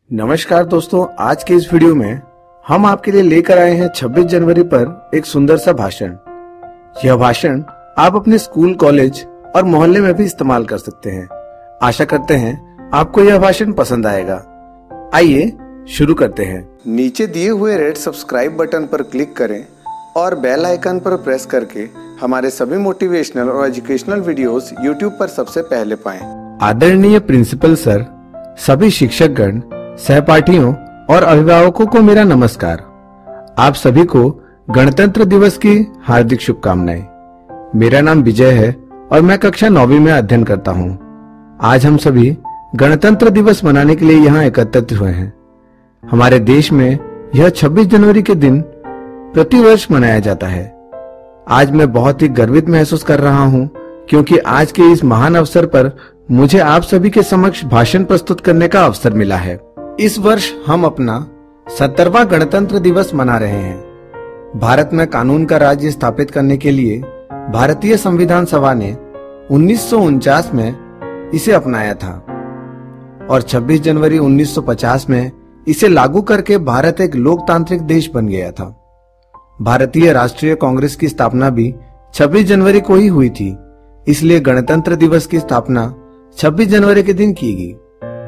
नमस्कार दोस्तों, आज के इस वीडियो में हम आपके लिए लेकर आए हैं 26 जनवरी पर एक सुंदर सा भाषण। यह भाषण आप अपने स्कूल, कॉलेज और मोहल्ले में भी इस्तेमाल कर सकते हैं। आशा करते हैं आपको यह भाषण पसंद आएगा। आइए शुरू करते हैं। नीचे दिए हुए रेड सब्सक्राइब बटन पर क्लिक करें और बेल आइकन पर प्रेस करके हमारे सभी मोटिवेशनल और एजुकेशनल वीडियोस यूट्यूब पर सबसे पहले पाएं। आदरणीय प्रिंसिपल सर, सभी शिक्षकगण, सहपाठियों और अभिभावकों को मेरा नमस्कार। आप सभी को गणतंत्र दिवस की हार्दिक शुभकामनाएं। मेरा नाम विजय है और मैं कक्षा 9वीं में अध्ययन करता हूं। आज हम सभी गणतंत्र दिवस मनाने के लिए यहाँ एकत्रित हुए हैं। हमारे देश में यह 26 जनवरी के दिन प्रतिवर्ष मनाया जाता है। आज मैं बहुत ही गर्वित महसूस कर रहा हूँ क्योंकि आज के इस महान अवसर पर मुझे आप सभी के समक्ष भाषण प्रस्तुत करने का अवसर मिला है। इस वर्ष हम अपना 70वां गणतंत्र दिवस मना रहे हैं। भारत में कानून का राज्य स्थापित करने के लिए भारतीय संविधान सभा ने 1949 में इसे अपनाया था और 26 जनवरी 1950 में इसे लागू करके भारत एक लोकतांत्रिक देश बन गया था। भारतीय राष्ट्रीय कांग्रेस की स्थापना भी 26 जनवरी को ही हुई थी, इसलिए गणतंत्र दिवस की स्थापना 26 जनवरी के दिन की गई।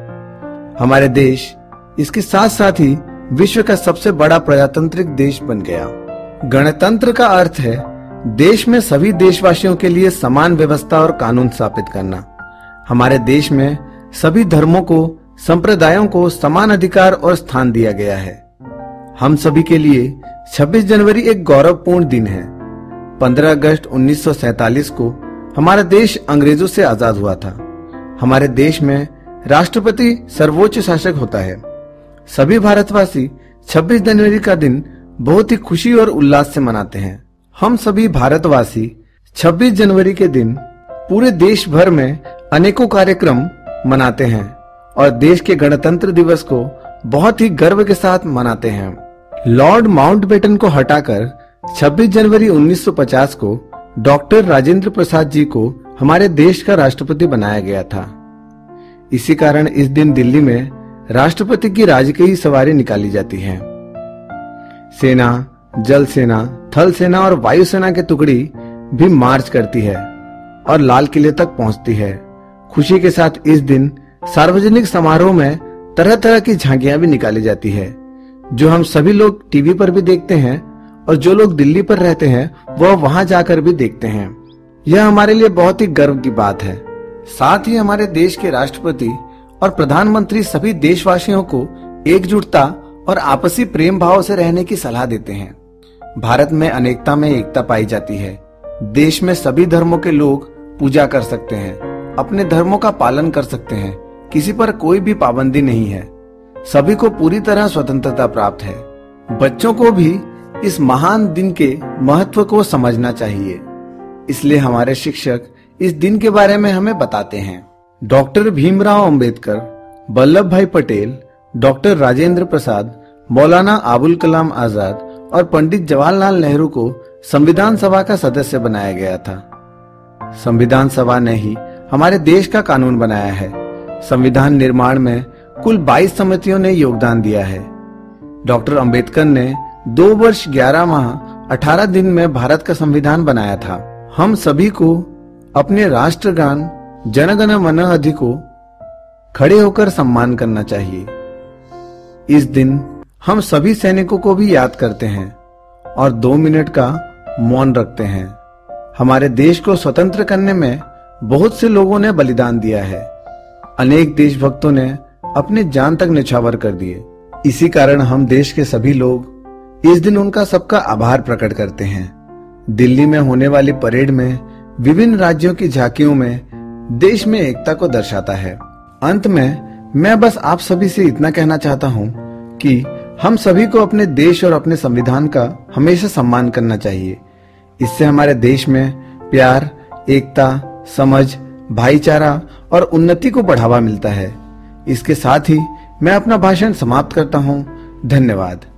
हमारे देश इसके साथ साथ ही विश्व का सबसे बड़ा प्रजातांत्रिक देश बन गया। गणतंत्र का अर्थ है देश में सभी देशवासियों के लिए समान व्यवस्था और कानून स्थापित करना। हमारे देश में सभी धर्मों को, संप्रदायों को समान अधिकार और स्थान दिया गया है। हम सभी के लिए 26 जनवरी एक गौरवपूर्ण दिन है। 15 अगस्त 1947 को हमारा देश अंग्रेजों से आजाद हुआ था। हमारे देश में राष्ट्रपति सर्वोच्च शासक होता है। सभी भारतवासी 26 जनवरी का दिन बहुत ही खुशी और उल्लास से मनाते हैं। हम सभी भारतवासी 26 जनवरी के दिन पूरे देश भर में अनेकों कार्यक्रम मनाते हैं और देश के गणतंत्र दिवस को बहुत ही गर्व के साथ मनाते हैं। लॉर्ड माउंटबेटन को हटाकर 26 जनवरी 1950 को डॉक्टर राजेंद्र प्रसाद जी को हमारे देश का राष्ट्रपति बनाया गया था। इसी कारण इस दिन दिल्ली में राष्ट्रपति की राजकीय सवारी निकाली जाती है। सेना, जल सेना, थल सेना और वायु सेना की टुकड़ी भी मार्च करती है और लाल किले तक पहुंचती है। खुशी के साथ इस दिन सार्वजनिक समारोह में तरह तरह की झांकियां भी निकाली जाती है, जो हम सभी लोग टीवी पर भी देखते हैं और जो लोग दिल्ली पर रहते हैं वह वहां जाकर भी देखते हैं। यह हमारे लिए बहुत ही गर्व की बात है। साथ ही हमारे देश के राष्ट्रपति और प्रधानमंत्री सभी देशवासियों को एकजुटता और आपसी प्रेम भाव से रहने की सलाह देते हैं। भारत में अनेकता में एकता पाई जाती है। देश में सभी धर्मों के लोग पूजा कर सकते हैं, अपने धर्मों का पालन कर सकते हैं। किसी पर कोई भी पाबंदी नहीं है। सभी को पूरी तरह स्वतंत्रता प्राप्त है। बच्चों को भी इस महान दिन के महत्व को समझना चाहिए, इसलिए हमारे शिक्षक इस दिन के बारे में हमें बताते हैं। डॉक्टर भीमराव अंबेडकर, वल्लभ भाई पटेल, डॉक्टर राजेंद्र प्रसाद, मौलाना अबुल कलाम आजाद और पंडित जवाहरलाल नेहरू को संविधान सभा का सदस्य बनाया गया था। संविधान सभा ने ही हमारे देश का कानून बनाया है। संविधान निर्माण में कुल 22 समितियों ने योगदान दिया है। डॉक्टर अंबेडकर ने 2 वर्ष 11 माह 18 दिन में भारत का संविधान बनाया था। हम सभी को अपने राष्ट्रगान जन गण मन अधि को खड़े होकर सम्मान करना चाहिए। इस दिन हम सभी सैनिकों को भी याद करते हैं और 2 मिनट का मौन रखते हैं। हमारे देश को स्वतंत्र करने में बहुत से लोगों ने बलिदान दिया है। अनेक देशभक्तों ने अपनी जान तक न्यौछावर कर दिए। इसी कारण हम देश के सभी लोग इस दिन उनका सबका आभार प्रकट करते हैं। दिल्ली में होने वाली परेड में विभिन्न राज्यों की झांकियों में देश में एकता को दर्शाता है। अंत में मैं बस आप सभी से इतना कहना चाहता हूँ कि हम सभी को अपने देश और अपने संविधान का हमेशा सम्मान करना चाहिए। इससे हमारे देश में प्यार, एकता, समझ, भाईचारा और उन्नति को बढ़ावा मिलता है। इसके साथ ही मैं अपना भाषण समाप्त करता हूँ। धन्यवाद।